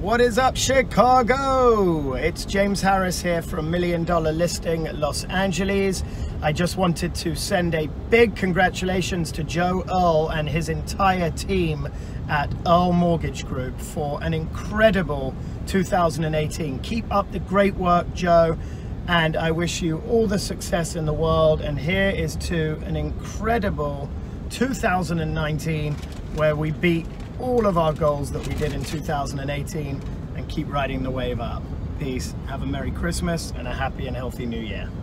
What is up, Chicago? It's James Harris here from Million Dollar Listing Los Angeles. I just wanted to send a big congratulations to Joe Earl and his entire team at Earl Mortgage Group for an incredible 2018. Keep up the great work, Joe, and I wish you all the success in the world. And here is to an incredible 2019 where we beat all of our goals that we did in 2018 and keep riding the wave up. Peace. Have a Merry Christmas and a happy and healthy New Year.